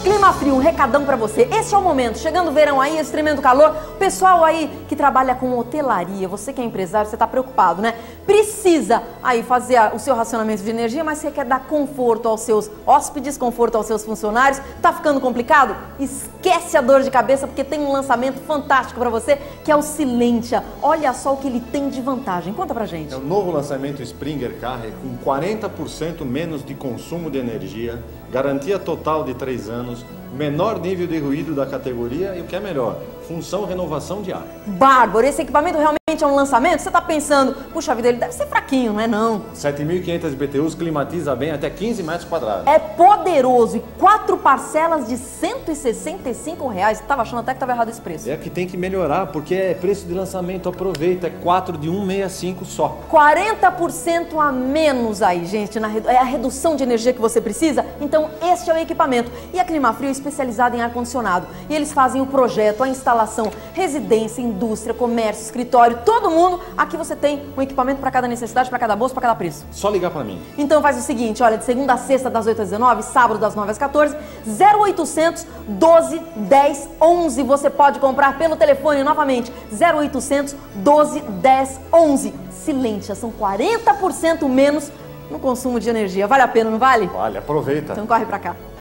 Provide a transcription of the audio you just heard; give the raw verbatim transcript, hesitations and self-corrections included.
Clima Frio, um recadão pra você. Esse é o momento, chegando o verão aí, esse tremendo calor, o pessoal aí que trabalha com hotelaria, você que é empresário, você tá preocupado, né? Precisa aí fazer o seu racionamento de energia, mas você quer dar conforto aos seus hóspedes, conforto aos seus funcionários. Tá ficando complicado? Esquece a dor de cabeça, porque tem um lançamento fantástico pra você, que é o Silentia. Olha só o que ele tem de vantagem. Conta pra gente. É o novo lançamento Springer Carre com quarenta por cento menos de consumo de energia, garantia total de três anos, menor nível de ruído da categoria e o que é melhor, função renovação de ar. Bárbaro, esse equipamento realmente é um lançamento? Você tá pensando, puxa vida, ele deve ser fraquinho, não é não? sete mil e quinhentos B T Us, climatiza bem até quinze metros quadrados. É poderoso e quatro parcelas de cento e sessenta e cinco reais. Tava achando até que tava errado esse preço. É que tem que melhorar, porque é preço de lançamento, aproveita, é quatro de cento e sessenta e cinco só. quarenta por cento a menos aí, gente, na, é a redução de energia que você precisa, então este é o equipamento. E a Clima Frio é especializada em ar-condicionado, e eles fazem o projeto, a instalação, residência, indústria, comércio, escritório, todo mundo. Aqui você tem um equipamento para cada necessidade, para cada bolso, para cada preço. Só ligar para mim. Então faz o seguinte, olha, de segunda a sexta das oito às dezenove, sábado das nove às quatorze, zero oitocentos, doze, dez, onze. Você pode comprar pelo telefone novamente, zero oitocentos, doze, dez, onze. Silentia, são quarenta por cento menos no consumo de energia. Vale a pena, não vale? Vale, aproveita. Então corre pra cá.